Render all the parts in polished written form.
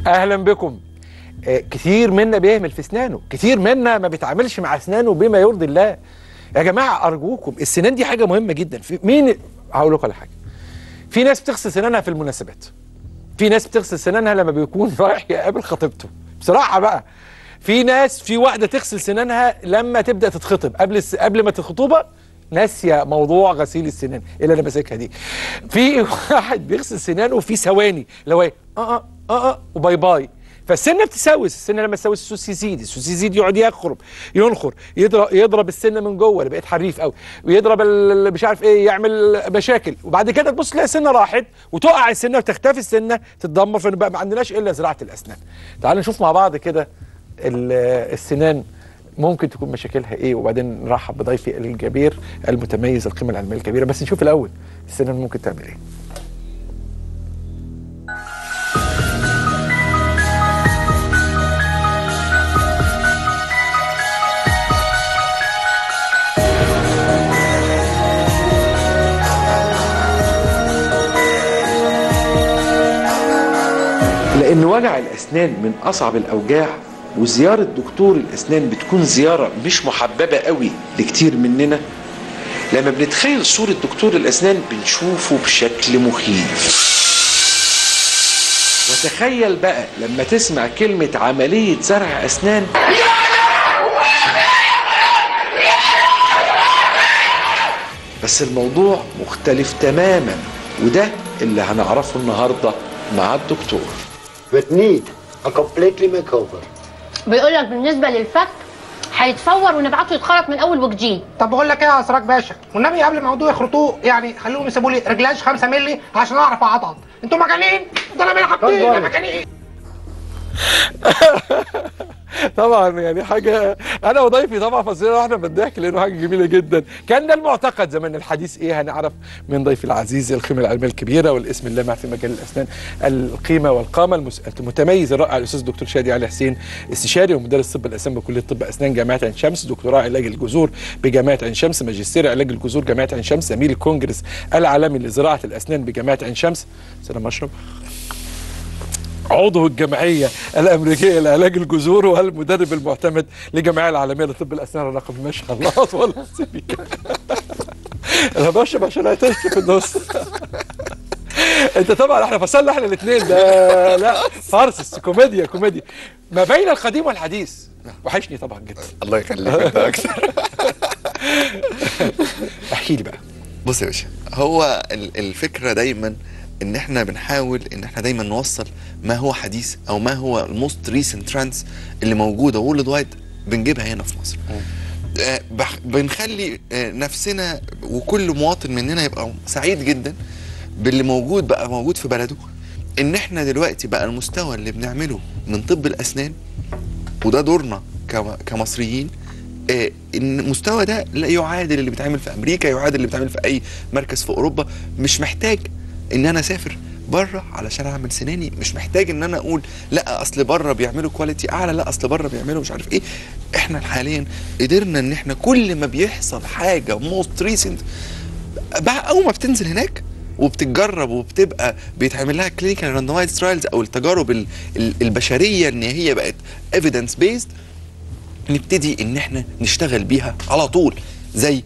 اهلا بكم. كتير منا بيهمل في اسنانه، كتير منا ما بيتعاملش مع اسنانه بما يرضي الله. يا جماعه ارجوكم، السنان دي حاجه مهمه جدا. في مين هقول لكم على حاجه، في ناس بتغسل سنانها في المناسبات، في ناس بتغسل سنانها لما بيكون رايح يقابل خطيبته. بصراحه بقى في ناس، في واحده تغسل سنانها لما تبدا تتخطب، قبل ما الخطوبه ناسيه موضوع غسيل السنان اللي انا ماسكها دي. في واحد بيغسل سنانه في ثواني، لو ايه وباي باي. فالسنه بتسوس، السنه لما تسوس السوس يزيد، السوس يزيد يقعد ينخر، يضرب السنه من جوه اللي بقيت حريف قوي، ويضرب مش عارف ايه، يعمل مشاكل، وبعد كده تبص تلاقي السنه راحت وتقع السنه وتختفي السنه تتدمر، فبقى ما عندناش الا زراعه الاسنان. تعالوا نشوف مع بعض كده السنان ممكن تكون مشاكلها ايه، وبعدين نرحب بضيفي الكبير المتميز القيمه العلميه الكبيره. بس نشوف الاول السنان ممكن تعمل ايه. لأن وجع الأسنان من أصعب الأوجاع، وزيارة دكتور الأسنان بتكون زيارة مش محببة قوي لكتير مننا. لما بنتخيل صورة دكتور الأسنان بنشوفه بشكل مخيف. وتخيل بقى لما تسمع كلمة عملية زرع أسنان، بس الموضوع مختلف تماما، وده اللي هنعرفه النهاردة مع الدكتور. would need a completely makeover. بيقول لك بالنسبه للفك هيتفور ونبعته يتخرط من اول وجديد. طب بقول لك ايه يا اسراج باشا، والنبي قبل ما يقعدوا يخرطوه يعني خلوهم يسيبوا لي رجلاج 5 مللي عشان اعرف اعضض. انتوا مجانين؟ ده انا حاطين يا مجانين. طبعا يعني حاجه، انا وضيفي طبعا فصلنا واحنا بالضحك لانه حاجه جميله جدا. كان ده المعتقد زمان. الحديث ايه؟ هنعرف من ضيفي العزيز القيمه العلميه الكبيره والاسم اللامع في مجال الاسنان، القيمه والقامه المتميز الرائع الاستاذ الدكتور شادي علي حسين، استشاري ومدرس طب الاسنان بكليه طب اسنان جامعه عين شمس، دكتوراه علاج الجذور بجامعه عين شمس، ماجستير علاج الجذور جامعه عين شمس، زميل الكونجرس العالمي لزراعه الاسنان بجامعه عين شمس. سلام اشرب. عضو الجمعية الأمريكية لعلاج الجذور والمدرب المعتمد للجمعية العالمية لطب الأسنان الرقمي. ما شاء الله أطول سبيك. أنا بشرب عشان أعتش في النص. أنت طبعا إحنا فصلنا إحنا الاثنين ده، لا فارس كوميديا ما بين القديم والحديث. وحشني طبعا جدا. الله يخليك انت اكتر. احكي لي بقى. بص يا باشا، هو الفكره دايما ان احنا بنحاول ان احنا دايما نوصل ما هو حديث او ما هو الموست ريسنت ترندز اللي موجوده وورلد وايد بنجيبها هنا في مصر. بنخلي نفسنا وكل مواطن مننا يبقى سعيد جدا باللي بقى موجود في بلده. ان احنا دلوقتي بقى المستوى اللي بنعمله من طب الاسنان، وده دورنا كمصريين، ان المستوى ده لا يعادل اللي بيتعمل في امريكا، يعادل اللي بيتعمل في اي مركز في اوروبا. مش محتاج ان انا اسافر بره علشان اعمل سناني، مش محتاج ان انا اقول لا اصل بره بيعملوا كواليتي اعلى، لا اصل بره بيعملوا مش عارف ايه. احنا حاليا قدرنا ان احنا كل ما بيحصل حاجه موست ريسنت اول ما بتنزل هناك وبتتجرب وبتبقى بيتعمل لها كلينيكال راندومايزد ترايلز او التجارب البشريه ان هي بقت ايفيدنس بيزد، نبتدي ان احنا نشتغل بيها على طول زي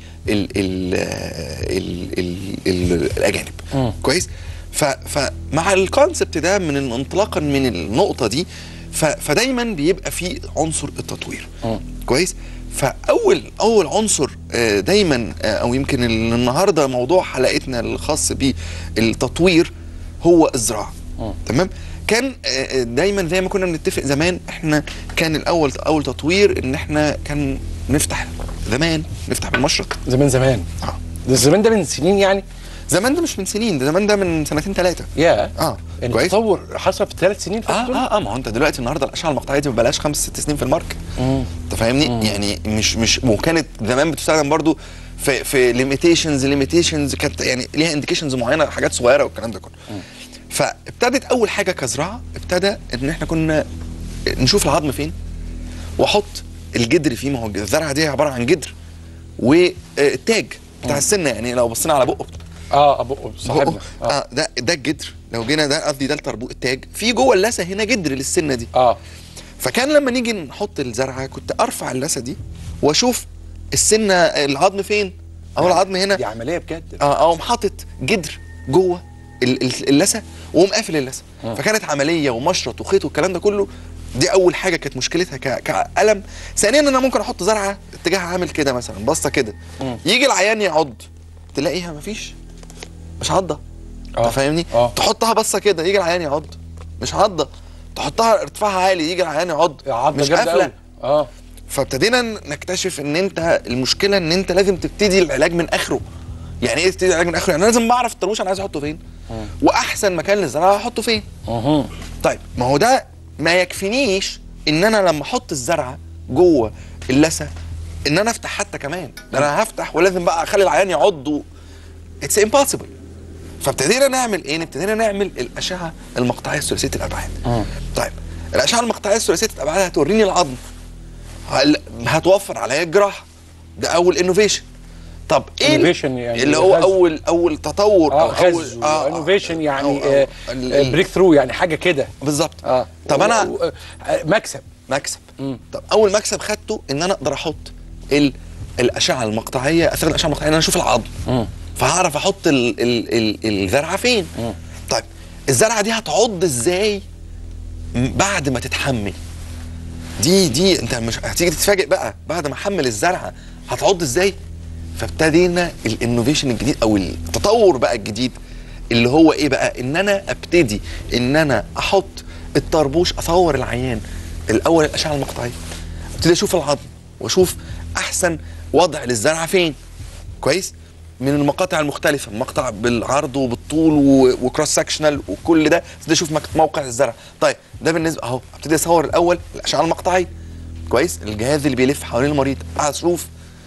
الاجانب. كويس. فمع الكونسبت ده من انطلاقا من النقطه دي، فدايما بيبقى في عنصر التطوير. كويس. فاول عنصر دايما او يمكن النهارده موضوع حلقتنا الخاص بالتطوير هو الزراعه. تمام. كان دايما زي ما كنا بنتفق زمان، احنا كان اول تطوير ان احنا كان نفتح بالمشرط. زمان ده الزمان ده من سنين يعني. زمان ده مش من سنين، ده زمان ده من 2-3. يعني التطور حصل في 3 سنين فاتوا. ما هو انت دلوقتي النهارده الاشعه المقطعيه دي ما بقالهاش 5-6 سنين في الماركت. انت فاهمني؟ يعني مش وكانت زمان بتستخدم برضو في ليميتيشنز كانت يعني ليها انديكيشنز معينه، حاجات صغيره والكلام ده كله. فابتدت اول حاجه كزراعه، ابتدى ان احنا كنا نشوف العظم فين واحط الجدر فيه. ما هو الزرعه دي عباره عن جدر والتاج بتاع السنه، يعني لو بصينا على بقه ابو صاحبنا ده الجدر، لو جينا ده قصدي ده التاج، في جوه اللثه هنا جدر للسنه دي. فكان لما نيجي نحط الزرعه كنت ارفع اللثه دي واشوف السنه العظم فين، او العظم هنا. دي عمليه بجد. اقوم حاطط جدر جوه اللثه واقوم قافل اللثه. فكانت عمليه ومشرط وخيط والكلام ده كله. دي اول حاجه كانت مشكلتها كألم. ثانيا انا ممكن احط زرعه اتجاهها عامل كده مثلا، بصه كده، يجي العيان يعض تلاقيها مش عضه. انت فاهمني؟ تحطها بصه كده يجي العيان يعض مش عضه، تحطها ارتفاعها عالي يجي العيان يعض مش قافله. فابتدينا نكتشف ان انت المشكله ان انت لازم تبتدي العلاج من اخره. يعني ايه تبتدي العلاج من اخره؟ يعني انا لازم بعرف الطربوش انا عايز احطه فين، واحسن مكان للزرعه احطه فين. طيب ما هو ده ما يكفينيش ان انا لما احط الزرعه جوه اللثه ان انا افتح حتى كمان، ده انا هفتح ولازم بقى اخلي العيان يعض. اتس امبوسيبل. فابتدينا نعمل ايه؟ ابتدينا نعمل الاشعه المقطعيه ثلاثيه الابعاد. طيب الاشعه المقطعيه ثلاثيه الابعاد هتوريني العظم، هتوفر عليا الجراحه. ده اول انوفيشن. طب ايه يعني اللي هو اول تطور او اول انوفيشن يعني بريك ثرو يعني حاجه كده بالظبط. طب انا مكسب. طب اول مكسب خدته ان انا اقدر احط الاشعه المقطعيه، استخدم الاشعه المقطعيه ان انا اشوف العظم. فهعرف احط الزرعه فين. طيب الزرعه دي هتعض ازاي بعد ما تتحمل؟ دي انت مش هتيجي تتفاجئ بقى بعد ما احمل الزرعه هتعض ازاي. فابتدينا الانوفيشن الجديد او التطور بقى الجديد اللي هو ايه بقى؟ ان انا ابتدي ان انا احط الطربوش، اصور العيان الاول الاشعه المقطعيه، ابتدي اشوف العظم واشوف احسن وضع للزرعه فين. كويس؟ من المقاطع المختلفه، مقطع بالعرض وبالطول وكروس سكشنال وكل ده، ابتدي اشوف موقع الزرع. طيب ده بالنسبه اهو، ابتدي اصور الاول الاشعه المقطعيه. كويس؟ الجهاز اللي بيلف حوالين المريض، اشوف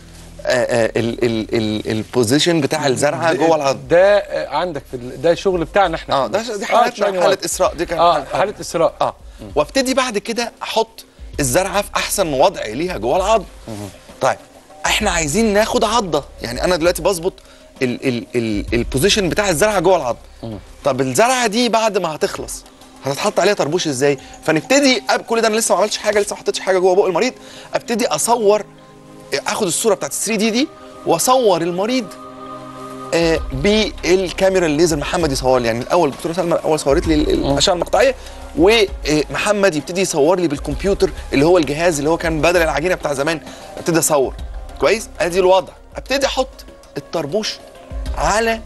البوزيشن بتاع الزرعه جوه العظم. ده عندك في ده الشغل بتاعنا احنا. دي حاله اسراء، دي كانت حاله اسراء. وابتدي بعد كده احط الزرعه في احسن وضع ليها جوه العظم. طيب احنا عايزين ناخد عضه، يعني انا دلوقتي بظبط البوزيشن بتاع الزرعه جوه العظم. طب الزرعه دي بعد ما هتخلص هتتحط عليها طربوش ازاي؟ فنبتدي كل ده انا لسه ما عملتش حاجه، لسه ما حطيتش حاجه جوه بق المريض. ابتدي اصور، اخد الصوره بتاعت 3 دي واصور المريض بالكاميرا الليزر. محمد يصور لي، يعني الاول الدكتوره سلمى الاول صورت لي الاشعه المقطعيه، ومحمد يبتدي يصور لي بالكمبيوتر اللي هو الجهاز اللي هو كان بدل العجينه بتاع زمان. ابتدي اصور. كويس؟ ادي الوضع. ابتدي احط الطربوش على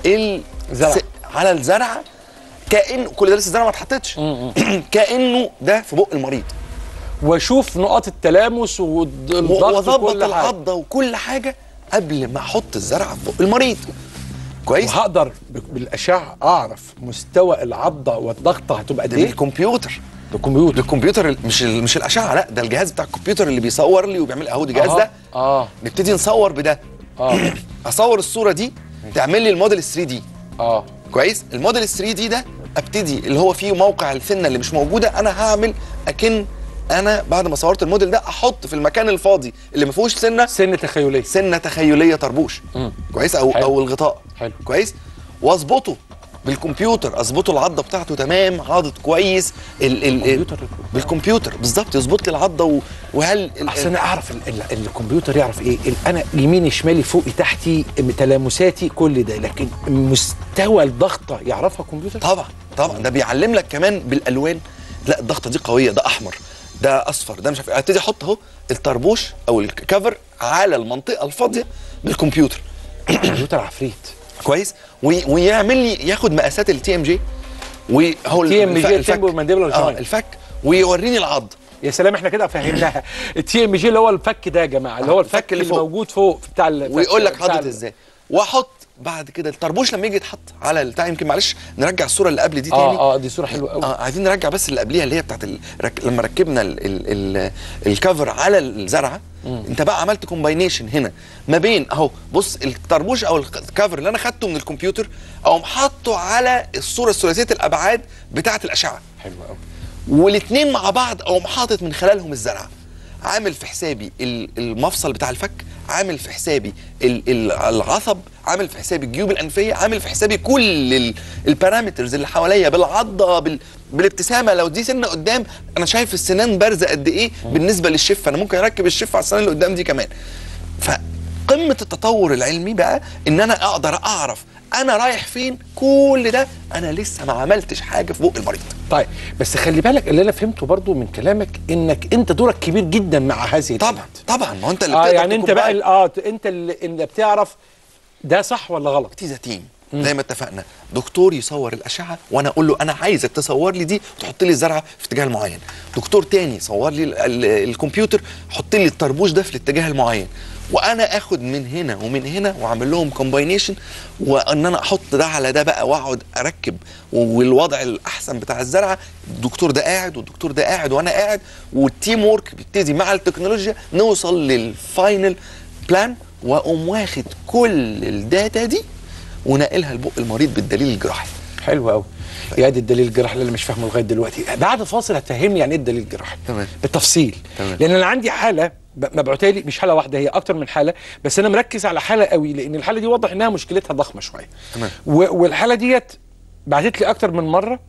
الزرعه كأن كل ده لسه الزرعه ما اتحطتش كأنه ده في بق المريض، واشوف نقاط التلامس والضغط واظبط العضه وكل حاجه قبل ما احط الزرعه في بق المريض. كويس؟ وهقدر بالاشعه اعرف مستوى العضه والضغط هتبقى قد ايه؟ بالكمبيوتر مش الاشعه، لا ده الجهاز بتاع الكمبيوتر اللي بيصور لي وبيعمل اهو الجهاز ده. نبتدي نصور بده. اصور الصوره دي تعمل لي الموديل 3 دي. كويس؟ الموديل 3 دي ده ابتدي اللي هو فيه موقع السنه اللي مش موجوده، انا هعمل اكن انا بعد ما صورت الموديل ده احط في المكان الفاضي اللي ما فيهوش سنه تخيليه طربوش. كويس؟ او الغطاء. حلو. كويس؟ واظبطه بالكمبيوتر، اظبطه العضه بتاعته تمام، عاضت كويس. بالكمبيوتر بالظبط يظبط لي العضه. وهل احسن انا اعرف الكمبيوتر يعرف ايه؟ انا يميني شمالي فوقي تحتي تلامساتي كل ده، لكن مستوى الضغطه يعرفها الكمبيوتر؟ طبعا ده بيعلم لك كمان بالالوان. لا الضغطه دي قويه، ده احمر، ده اصفر، ده مش عارف. ابتدي احط اهو الطربوش او الكفر على المنطقه الفاضيه بالكمبيوتر. الكمبيوتر عفريت. كويس؟ ويعمل لي ياخد مقاسات التي ام جي، وهو التي ام جي التمبو مانديبولار جوينت الفك، ويوريني العض. يا سلام، احنا كده فهمناها. التي ام جي اللي هو الفك ده يا جماعه، اللي هو الفك اللي موجود فوق بتاع الفك، ويقول لك عضت ازاي. واحط بعد كده الطربوش لما يجي يتحط على البتاع. يمكن معلش نرجع الصوره اللي قبل دي تاني. دي صوره حلوه قوي. عايزين نرجع بس اللي قبليها اللي هي بتاعت لما ركبنا الكفر على الزرعه. انت بقى عملت كومباينيشن هنا ما بين اهو، بص الطربوش او الكفر اللي انا خدته من الكمبيوتر اقوم حاطه على الصوره الثلاثيه الابعاد بتاعت الاشعه. حلوه قوي. والاثنين مع بعض اقوم حاطط من خلالهم الزرعه عامل في حسابي المفصل بتاع الفك، عامل في حسابي العصب، عامل في حسابي الجيوب الانفيه، عامل في حسابي كل البارامترز اللي حواليا، بالعضه، بالابتسامه. لو دي سنه قدام انا شايف السنان بارزه قد ايه بالنسبه للشفه، انا ممكن اركب الشفه على السنان اللي قدام دي كمان. فقمه التطور العلمي بقى ان انا اقدر اعرف انا رايح فين. كل ده انا لسه ما عملتش حاجه في بق المريض. طيب بس خلي بالك اللي انا فهمته برضو من كلامك انك انت دورك كبير جدا مع هذه طبعا ما هو انت اللي بتقدر يعني انت بقى انت اللي بتعرف ده صح ولا غلط. تيزا تيم زي ما اتفقنا، دكتور يصور الاشعه وانا اقول له انا عايزك تصور لي دي وتحط لي الزرعه في اتجاه معين، دكتور تاني يصور لي الكمبيوتر حط لي الطربوش ده في الاتجاه المعين، وانا اخد من هنا ومن هنا واعمل لهم كومباينيشن، وان انا احط ده على ده بقى واقعد اركب، والوضع الاحسن بتاع الزرعه الدكتور ده قاعد والدكتور ده قاعد وانا قاعد، والتيم وورك بيبتدي مع التكنولوجيا نوصل للفاينل بلان، واقوم واخد كل الداتا دي ونقلها لبق المريض بالدليل الجراحي. حلو قوي. يا دي الدليل الجراحي اللي انا مش فاهمه لغايه دلوقتي. بعد الفاصل هتفهمني يعني ايه الدليل الجراحي تمام بالتفصيل. تمام. لان انا عندي حاله مبعوته لي، مش حاله واحده، هي اكتر من حاله، بس انا مركز على حاله قوي لان الحاله دي واضح انها مشكلتها ضخمه شويه. تمام. والحاله ديت بعتت لي اكتر من مره،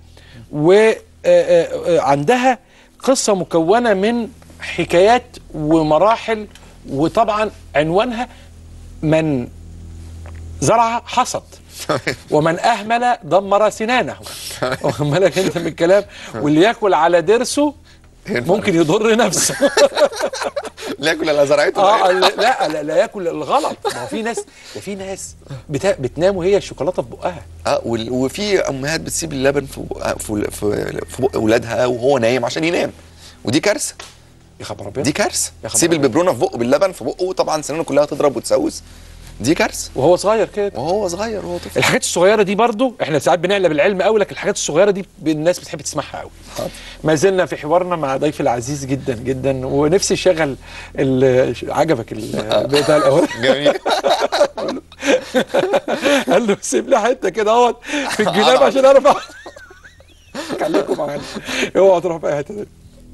وعندها قصه مكونه من حكايات ومراحل، وطبعا عنوانها من زرع حصد ومن اهمل دمر سنانه. واخد بالك انت من الكلام؟ واللي ياكل على ضرسه ممكن يضر نفسه. لا ياكل على زرعته. لا ياكل الغلط. ما هو في ناس بتنام وهي الشوكولاته في بقها. وفي امهات بتسيب اللبن في بقها في بق اولادها وهو نايم عشان ينام، ودي كارثه. يا خبر ابيض، دي كارثه. تسيب الببرونه في بقه باللبن في بقه، طبعا سنانه كلها تضرب وتسوس، دي كارثه. وهو صغير كده، وهو صغير وهو طفل. الحاجات الصغيره دي برضو احنا ساعات بنقلب العلم قوي، لكن الحاجات الصغيره دي الناس بتحب تسمعها قوي. ما زلنا في حوارنا مع ضيفي العزيز جدا جدا، ونفسي اشغل عجبك بتاع الاول. جميل. قال له سيب لي حته كده اهوت في الجناب عشان اعرف. خليكم معانا، اوعوا تروحوا في اي حته.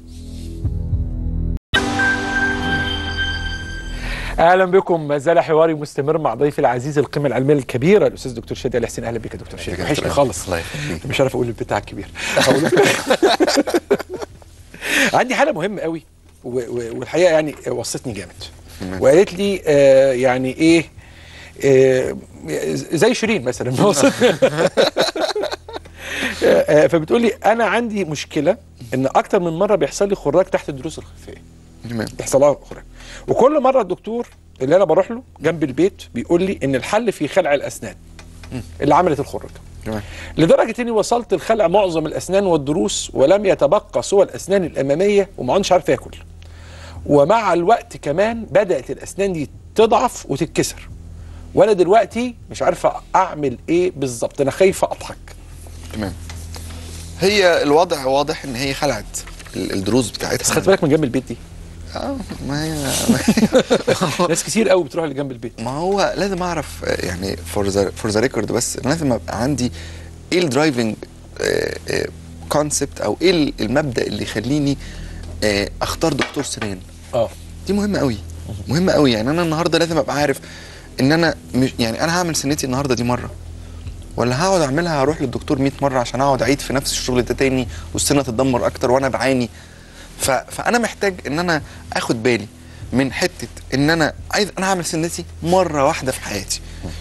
اهلا بكم، ما زال حواري مستمر مع ضيفي العزيز القيمه العلميه الكبيره الاستاذ دكتور شادي آل حسين. اهلا بك يا دكتور شادي، وحشني خالص. الله يخليك. مش عارف اقول البتاع الكبير. عندي حاله مهمه قوي، والحقيقه يعني وصتني جامد، وقالت لي يعني ايه زي شيرين مثلا. فبتقول لي انا عندي مشكله ان اكتر من مره بيحصل لي خراج تحت الضروس الخلفيه. بيحصل لها خراج، وكل مره الدكتور اللي انا بروح له جنب البيت بيقول لي ان الحل في خلع الاسنان اللي عملت الخراج. لدرجه اني وصلت لخلع معظم الاسنان والضروس، ولم يتبقى سوى الاسنان الاماميه، وما عادش عارف اكل. ومع الوقت كمان بدات الاسنان دي تضعف وتتكسر، وانا دلوقتي مش عارفه اعمل ايه بالظبط. انا خايفه اضحك. تمام. هي الوضع واضح ان هي خلعت الضروس بتاعتها. بس خدت بالك من جنب البيت دي. ما هي ناس كتير قوي بتروح لجنب البيت. ما هو لازم اعرف يعني فور ذا ريكورد، بس لازم ابقى عندي ايه الدرايفنج كونسبت، او ايه المبدا اللي يخليني اختار دكتور سنان. دي مهمه قوي، مهمه قوي. يعني انا النهارده لازم ابقى عارف ان انا مش يعني انا هعمل سنتي النهارده دي مره، ولا هقعد اعملها هروح للدكتور 100 مره عشان اقعد اعيد في نفس الشغل ده تاني والسنه تتدمر اكتر وانا بعاني. فانا محتاج ان انا اخد بالي من حته ان انا عايز انا هعمل سنتي مره واحده في حياتي،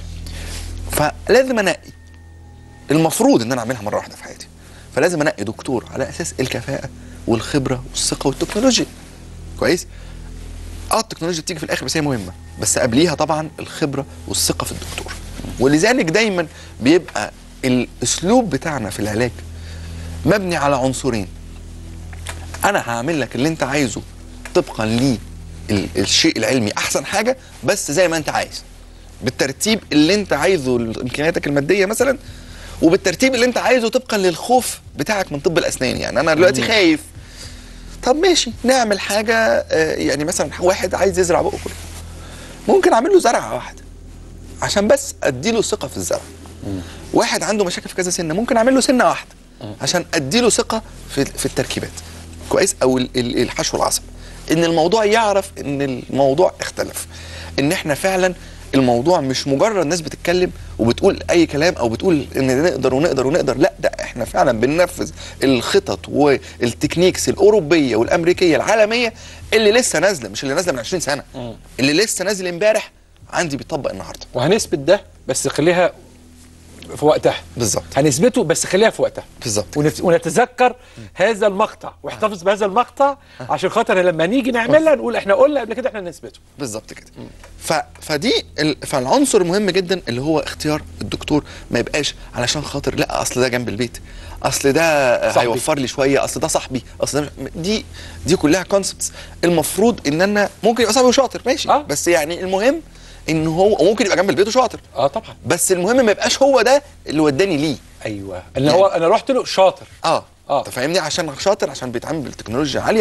فلازم انقي. المفروض ان انا اعملها مره واحده في حياتي، فلازم انقي دكتور على اساس الكفاءه والخبره والثقه والتكنولوجيا. كويس. التكنولوجيا بتيجي في الاخر بس هي مهمه، بس قبليها طبعا الخبره والثقه في الدكتور. ولذلك دايما بيبقى الاسلوب بتاعنا في العلاج مبني على عنصرين. انا هعمل لك اللي انت عايزه طبقا لي الشيء العلمي احسن حاجه، بس زي ما انت عايز، بالترتيب اللي انت عايزه لامكانياتك الماديه مثلا، وبالترتيب اللي انت عايزه طبقا للخوف بتاعك من طب الاسنان. يعني انا دلوقتي خايف، طب ماشي نعمل حاجه يعني مثلا واحد عايز يزرع بقه كله، ممكن اعمل له زرعه واحده عشان بس اديله ثقه في الزرع. واحد عنده مشاكل في كذا سنه، ممكن اعمل له سنه واحده عشان اديله ثقه في التركيبات. كويس. او الحشو العصبي. ان الموضوع يعرف ان الموضوع اختلف، ان احنا فعلا الموضوع مش مجرد ناس بتتكلم وبتقول اي كلام او بتقول ان نقدر ونقدر ونقدر، لا ده احنا فعلا بننفذ الخطط والتكنيكس الاوروبيه والامريكيه العالميه اللي لسه نازله، مش اللي نازله من 20 سنه، اللي لسه نازل امبارح عندي بيطبق النهارده. وهنثبت ده بس خليها في وقتها. بالظبط. هنثبته بس خليها في وقتها. بالظبط. ونتذكر هذا المقطع واحتفظ بهذا المقطع عشان خاطر لما نيجي نعملها نقول احنا قلنا قبل كده احنا نثبته. بالظبط كده. فالعنصر مهم جدا اللي هو اختيار الدكتور ما يبقاش علشان خاطر لا اصل ده جنب البيت، اصل ده صاحبي. هيوفر لي شويه، اصل ده صاحبي، اصل ده دي كلها كونسبتس. المفروض ان انا ممكن يبقى صاحبي وشاطر ماشي، بس يعني المهم ان هو ممكن يبقى جنب البيت وشاطر. طبعا. بس المهم ما يبقاش هو ده اللي وداني ليه. ايوه اللي هو انا رحت له شاطر. انت فاهمني، عشان شاطر، عشان بيتعامل بالتكنولوجيا عاليه،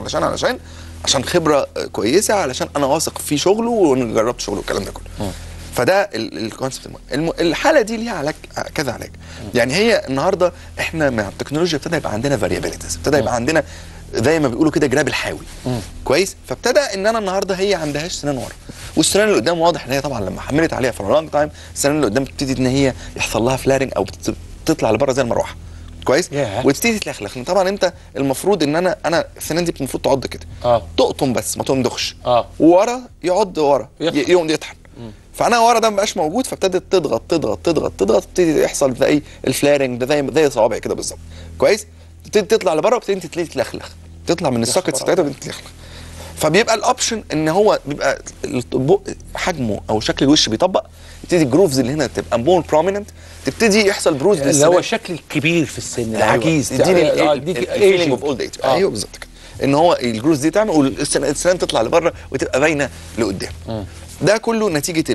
علشان خبره كويسه، علشان انا واثق في شغله وجربت شغله والكلام ده كله. فده الكونسبت المهم. الحاله دي ليها علاج، كذا علاج. يعني هي النهارده احنا مع التكنولوجيا ابتدى يبقى عندنا فاريابيليتيز، ابتدى يبقى عندنا زي ما بيقولوا كده جراب الحاوي. كويس. فابتدى ان انا النهارده هي عندهاش سنان ورا، والسنان اللي قدام واضح ان هي طبعا لما حملت عليها فور لونج تايم السنان اللي قدام بتبتدي ان هي يحصل لها فلارنج او تطلع لبره زي المروحه. كويس. وتبتدي تلخلخ. طبعا انت المفروض ان انا السنان دي المفروض تعض كده، تقطم بس ما تمضخش، وورا يعض ورا يقوم يطحن. فانا ورا ده ما بقاش موجود، فابتدت تضغط تضغط تضغط تضغط، تبتدي يحصل زي الفلارنج ده زي صوابع كده بالظبط. كويس. تبتدي تطلع لبره وبتبتدي تلاقي تلخلخ، تطلع من السوكتس بتاعتها وبتبتدي تلخلخ. فبيبقى الاوبشن ان هو بيبقى حجمه او شكل الوش بيطبق، يبتدي الجروفز اللي هنا تبقى مور بروميننت، تبتدي يحصل بروز اللي هو الشكل الكبير في السن العجيز. تديني الفيلينج اوف اولد ايج. ايوه بالظبط كده، ان هو الجروز دي تعمل والسنان تطلع لبره وتبقى باينه لقدام. ده كله نتيجه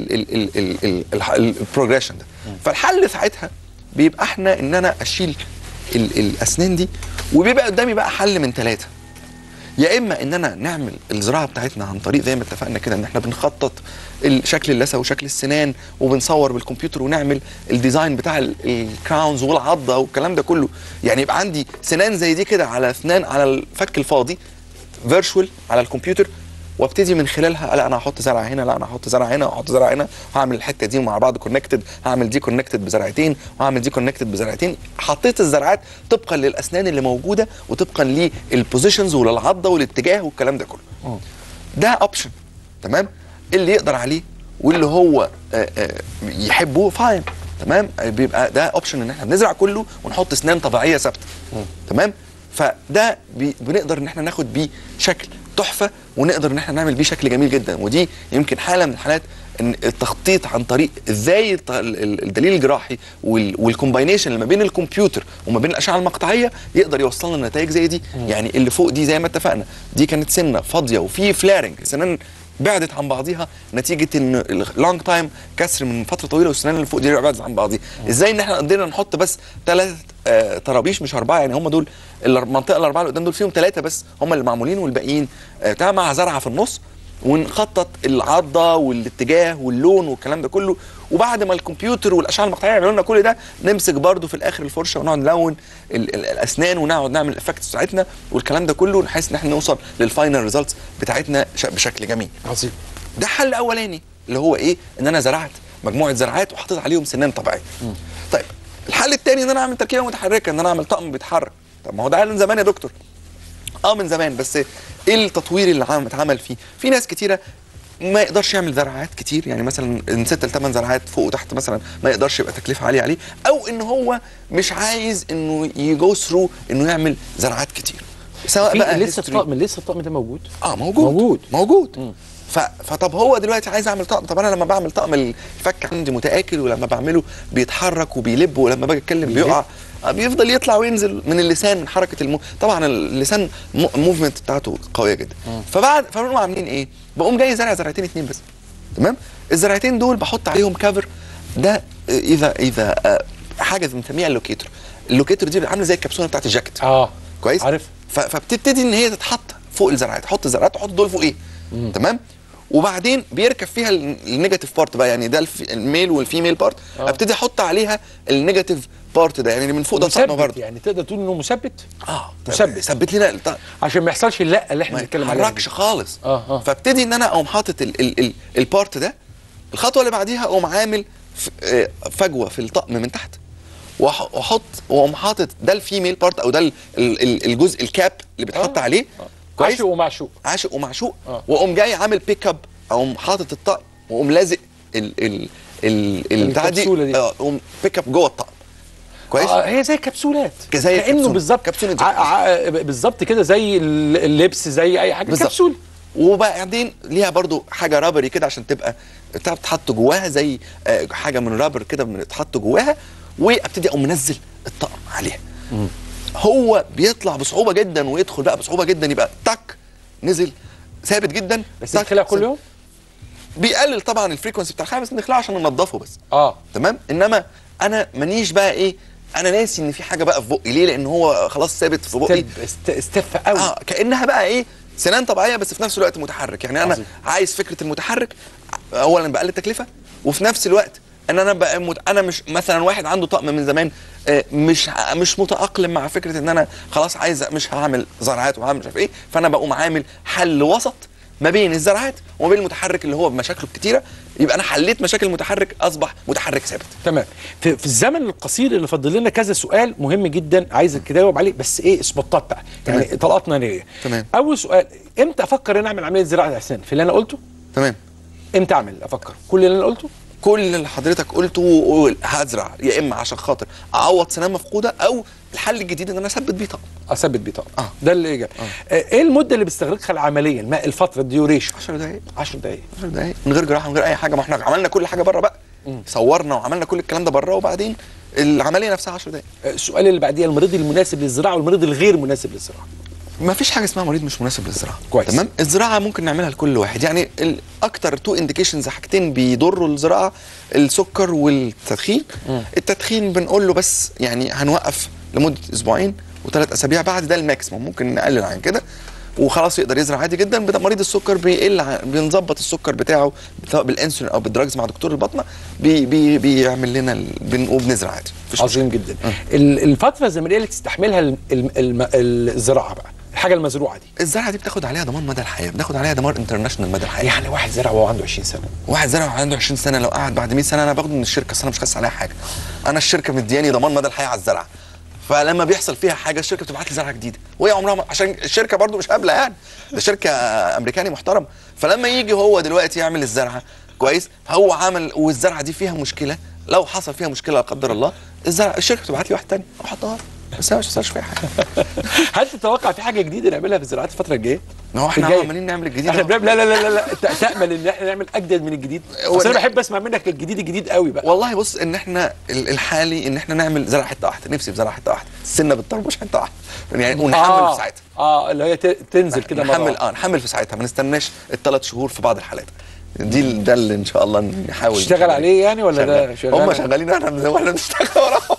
البروجريشن ده. فالحل ساعتها بيبقى احنا ان انا اشيل الاسنان دي، وبيبقى قدامي بقى حل من 3. يا اما ان انا نعمل الزراعه بتاعتنا عن طريق زي ما اتفقنا كده ان احنا بنخطط الشكل اللثه وشكل السنان وبنصور بالكمبيوتر ونعمل الديزاين بتاع الكراونز والعضه والكلام ده كله، يعني يبقى عندي سنان زي دي كده على اسنان على الفك الفاضي فيرتشوال على الكمبيوتر، وابتدي من خلالها لا انا هحط زرعه هنا، لا انا هحط زرعه هنا، واحط زرعه هنا، هعمل الحته دي مع بعض كونكتد، هعمل دي كونكتد بزرعتين، وهعمل دي كونكتد بزرعتين. حطيت الزرعات طبقا للاسنان اللي موجوده وطبقا للبوزيشنز وللعضه والاتجاه والكلام ده كله. ده اوبشن تمام، اللي يقدر عليه واللي هو يحبه فاين تمام. بيبقى ده اوبشن ان احنا بنزرع كله ونحط اسنان طبيعيه ثابته تمام. فده بنقدر ان احنا ناخد بيه شكل تحفه، ونقدر ان احنا نعمل بيه شكل جميل جدا. ودي يمكن حاله من الحالات ان التخطيط عن طريق ازاي الدليل الجراحي والكومباينيشن اللي ما بين الكمبيوتر وما بين الاشعه المقطعيه يقدر يوصل لنا نتائج زي دي. يعني اللي فوق دي زي ما اتفقنا دي كانت سنه فاضيه وفي فلارنج، سنان بعدت عن بعضيها نتيجه ان اللونج تايم كسر من فتره طويله، والسنان اللي فوق دي بعدت عن بعضيها. ازاي ان احنا قدرنا نحط بس 3 طرابيش مش 4، يعني هم دول المنطقه الاربعه اللي قدام دول فيهم 3 بس هم اللي معمولين، والباقيين مع زرعه في النص، ونخطط العضه والاتجاه واللون والكلام ده كله. وبعد ما الكمبيوتر والاشعه المقطعيه يعملوا لنا كل ده، نمسك برده في الاخر الفرشه ونقعد نلون الاسنان ونقعد نعمل الافكتس بتاعتنا والكلام ده كله، نحس ان احنا نوصل للفاينل ريزلتس بتاعتنا بشكل جميل. عظيم. ده حل اولاني اللي هو ايه؟ ان انا زرعت مجموعه زرعات وحطيت عليهم سنان طبيعيه. طيب الحل الثاني ان انا اعمل تركيبه متحركه، ان انا اعمل طقم بيتحرك. طب ما هو ده من زمان يا دكتور. من زمان، بس ايه التطوير اللي اتعمل فيه؟ في ناس كتيره ما يقدرش يعمل زرعات كتير، يعني مثلا من 6 ل 8 زرعات فوق وتحت مثلا ما يقدرش، يبقى تكلفه عاليه عليه، او ان هو مش عايز انه يجو ثرو انه يعمل زرعات كتير. سواء بقى لسه الطقم ده موجود؟ موجود. فطب هو دلوقتي عايز اعمل طقم، طب انا لما بعمل طقم الفك عندي متآكل، ولما بعمله بيتحرك وبيلب، ولما باجي اتكلم بيقع، بيفضل يطلع وينزل من اللسان من حركه طبعا اللسان موفمنت بتاعته قويه جدا. فبنقوم عاملين ايه؟ بقوم جاي زرع زرعتين 2 بس تمام. الزرعتين دول بحط عليهم كافر، ده اذا حاجه بنسميها اللوكيتر. اللوكيتر دي عامله زي الكبسوله بتاعت الجاكيت. كويس، عارف. فبتبتدي ان هي تتحط فوق الزرعات، تحط الزرعات تحط دول فوق ايه تمام. وبعدين بيركب فيها النيجاتيف بارت بقى، يعني ده الميل والفيميل بارت، ابتدي احط عليها النيجاتيف بارت ده، يعني من فوق ده طقم برضه. يعني تقدر تقول انه مثبت؟ ثبت لنا عشان ما يحصلش اللقه اللي احنا بنتكلم عليها، ما يتحركش خالص. فابتدي ان انا اقوم حاطط البارت ده. الخطوه اللي بعديها اقوم عامل فجوه في الطقم من تحت، واحط واقوم حاطط ده الفيميل بارت او ده الجزء الكاب اللي بتحط عليه. عاشق ومعشوق، عاشق ومعشوق. واقوم جاي عامل بيك اب، اقوم حاطط الطقم واقوم لازق البتاعه دي، اقوم بيك اب جوه الطقم. كويس. هي زي كبسولات، زي كانه بالظبط كبسوله بالظبط كده، زي اللبس، زي اي حاجه كبسوله. وبعدين ليها برضو حاجه رابري كده عشان تبقى بتتحط جواها، زي حاجه من رابر كده بتتحط جواها، وابتدي اقوم منزل الطقم عليها. هو بيطلع بصعوبه جدا ويدخل بقى بصعوبه جدا، يبقى تك نزل ثابت جدا. بس بتخلع كل يوم؟ بيقلل طبعا الفريكونسي بتاع الخامس، بنخلعه عشان ننضفه بس. تمام. انما انا مانيش بقى ايه، انا ناسي ان في حاجه بقى في بقي. ليه؟ لان هو خلاص ثابت في بقي، استف قوي. كانها بقى ايه، سنان طبيعيه بس في نفس الوقت متحرك. يعني انا عايز فكره المتحرك، اولا بقلل تكلفه، وفي نفس الوقت ان انا بقى انا مش مثلا واحد عنده طقم من زمان مش متاقلم مع فكره ان انا خلاص عايز مش هعمل زرعات وهعمل مش عارف ايه، فانا بقوم عامل حل وسط ما بين الزرعات وما بين المتحرك اللي هو بمشاكله الكتيره. يبقى انا حليت مشاكل المتحرك، اصبح متحرك ثابت. تمام. في الزمن القصير اللي فاضل لنا كذا سؤال مهم جدا عايزك تجاوب عليه، بس ايه اسبوتات بقى، يعني طلقات ناريه. تمام. اول سؤال، امتى افكر ان اعمل عمليه زراعه اسنان؟ في اللي انا قلته؟ تمام. امتى افكر؟ كل اللي انا قلته؟ كل اللي حضرتك قلته. هزرع يا اما عشان خاطر اعوض سنان مفقوده، او الحل الجديد ان انا اثبت بيه طقم. اثبت بيه طقم. ده اللي اجابه. ايه المده اللي بيستغرقها العمليه، الفتره الديوريشن؟ 10 دقائق. 10 دقائق. 10 دقائق من غير جراحه، من غير اي حاجه. ما احنا عملنا كل حاجه بره بقى. صورنا وعملنا كل الكلام ده بره، وبعدين العمليه نفسها 10 دقائق. السؤال اللي بعديه، المريض المناسب للزراعه والمريض الغير مناسب للزراعه. ما فيش حاجه اسمها مريض مش مناسب للزراعه. كويس. تمام. الزراعه ممكن نعملها لكل واحد. يعني اكتر 2 انديكيشنز، حاجتين بيضروا الزراعه، السكر والتدخين. التدخين بنقول له بس يعني هنوقف لمده اسبوعين و3 اسابيع، بعد ده الماكسيموم، ممكن نقلل عن كده وخلاص يقدر يزرع عادي جدا. مريض السكر بنظبط السكر بتاعه سواء بالانسولين او بالدراجز مع دكتور الباطنه، بيعمل لنا وبنزرع عادي. عظيم جدا. الفتره الزمنيه اللي تستحملها الزراعه بقى، الحاجه المزروعه دي، الزرعه دي بتاخد عليها ضمان مدى الحياه، بناخد عليها ضمان انترناشونال مدى الحياه. يعني واحد زرع وهو عنده 20 سنه، واحد زرع وهو عنده 20 سنه، لو قعد بعد 100 سنه انا باخده من الشركه، اصل انا مش خاسس عليها حاجه. انا الشركه مدياني ضمان مدى الحياه على الزرعه، فلما بيحصل فيها حاجه الشركه بتبعت لي زرعه جديده، وهي عمرها عشان الشركه برضو مش هبله، يعني ده شركه امريكاني محترم. فلما يجي هو دلوقتي يعمل الزرعه كويس، هو عمل والزرعه دي فيها مشكله، لو حصل فيها مشكله لا قدر الله، الشركه بتبعت لي واحد تاني احطها، بس انا مش هسالش فيها حاجه. هل تتوقع في حاجه جديده نعملها في الزراعات الفتره الجايه؟ ما هو احنا عمالين نعمل الجديد. احنا لا لا لا لا تامل ان احنا نعمل اجدد من الجديد؟ بس انا بحب اسمع منك الجديد قوي بقى. والله بص، ان احنا الحالي ان احنا نعمل زرعه حته واحده، نفسي بزرعه حته واحده، السنه بالطربوش حته واحده يعني، ونحمل في ساعتها. اللي هي تنزل كده مره، نحمل في ساعتها، ما نستناش ال3 شهور في بعض الحالات. ده اللي ان شاء الله نحاول تشتغل عليه يعني، ولا ده شغال؟ هم شغالين، احنا بنشتغل وراهم.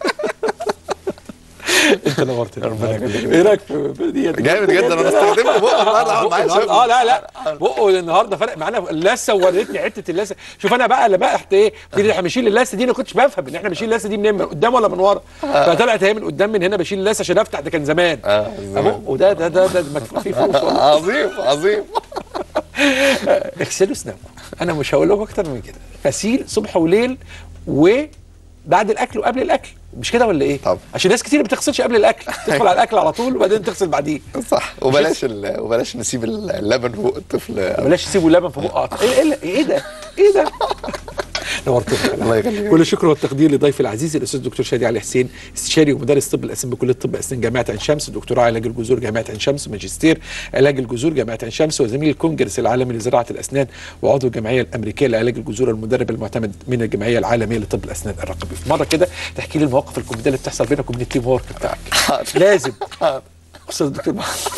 انت نورتنا، ربنا يخليك. ايه رايك في دي؟ جامد جدا. انا استخدمت بقه النهارده معايا شغل. لا بقه النهارده فرق معانا. اللثه وريتني حته اللثه. شوف انا بقى اللي بقى احنا بنشيل اللثه دي، انا كنتش بفهم ان احنا بنشيل اللثه دي منين، من قدام ولا من ورا. فطلعت هي من قدام، من هنا بشيل اللثه عشان افتح، ده كان زمان. وده مدفوع فيه فلوس. عظيم. اغسلوا اسنانكم، انا مش هقول لكم اكتر من كده. غسيل صبح وليل، وبعد الاكل وقبل الاكل، مش كده ولا ايه؟ طبعا. عشان ناس كتير ما بتغسلش قبل الاكل، تدخل على الاكل على طول وبعدين تغسل بعديه. صح. وبلاش نسيب اللبن فوق الطفل، بلاش تسيبوا اللبن في بقه. ايه ده؟ نورتنا. الله يخليك. كل الشكر والتقدير لضيفي العزيز الاستاذ الدكتور شادي علي حسين، استشاري ومدرس طب الاسنان بكليه طب اسنان جامعه عين شمس، دكتوراه علاج الجذور جامعه عين شمس، ماجستير علاج الجذور جامعه عين شمس، وزميل الكونجرس العالمي لزراعه الاسنان، وعضو الجمعيه الامريكيه لعلاج الجذور، المدرب المعتمد من الجمعيه العالميه لطب الاسنان الرقمي. في مره كده تحكي لي المواقف الكوميديه اللي بتحصل بينك وبين التيم ورك بتاعك. لازم. استاذ الدكتور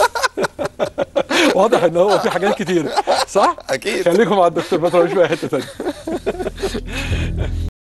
واضح ان هو في حاجات كتير، صح؟ اكيد. خليكم مع الدكتور، ما تروحوش بقى حته ثانيه.